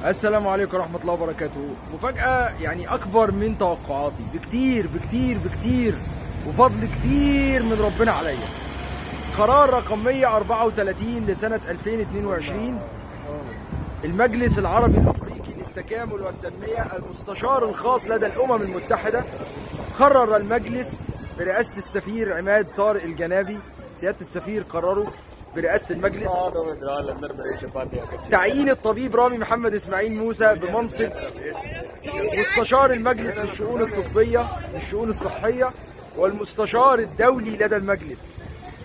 السلام عليكم ورحمة الله وبركاته. مفاجأة يعني أكبر من توقعاتي بكتير بكتير بكتير، وفضل كبير من ربنا عليا. قرار رقم 134 لسنة 2022، المجلس العربي الأفريقي للتكامل والتنمية، المستشار الخاص لدى الأمم المتحدة، قرر المجلس برئاسة السفير عماد طارق الجنابي، سيادة السفير قرروا برئاسة المجلس تعيين الطبيب رامي محمد إسماعيل موسى بمنصب مستشار المجلس للشؤون الطبية للشؤون الصحية والمستشار الدولي لدى المجلس.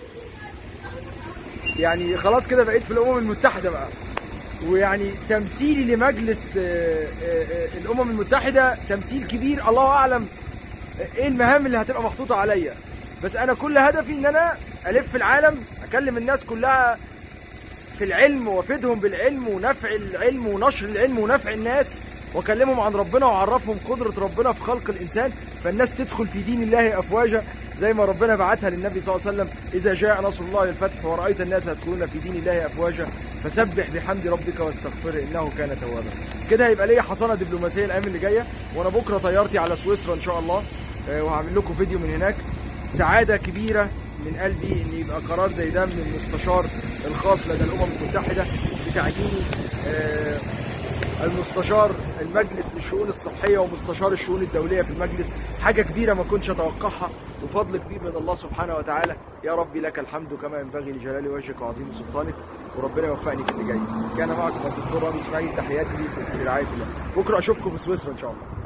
يعني خلاص كده بقيت في الأمم المتحدة بقى، ويعني تمثيلي لمجلس الأمم المتحدة تمثيل كبير. الله أعلم إيه المهام اللي هتبقى محطوطة عليا، بس أنا كل هدفي إن أنا ألف في العالم، أكلم الناس كلها في العلم وافيدهم بالعلم ونفع العلم ونشر العلم ونفع الناس، واكلمهم عن ربنا واعرفهم قدرة ربنا في خلق الانسان، فالناس تدخل في دين الله افواجا زي ما ربنا بعتها للنبي صلى الله عليه وسلم: اذا جاء نصر الله والفتح ورأيت الناس يدخلون في دين الله افواجا فسبح بحمد ربك واستغفره انه كان توابا. كده هيبقى ليا حصانة دبلوماسية الايام اللي جاية، وانا بكرة طيارتي على سويسرا ان شاء الله، وهعمل لكم فيديو من هناك. سعادة كبيرة من قلبي ان يبقى قرار زي ده من المستشار الخاص لدى الامم المتحده بتعيين المستشار المجلس للشؤون الصحيه ومستشار الشؤون الدوليه في المجلس. حاجه كبيره ما كنتش اتوقعها، وفضل كبير من الله سبحانه وتعالى. يا ربي لك الحمد كما ينبغي لجلال وجهك وعظيم سلطانك، وربنا يوفقني في اللي جاي. كان معكم الدكتور رامي اسماعيل، تحياتي ليكم في رعايه الله. بكره اشوفكم في سويسرا ان شاء الله.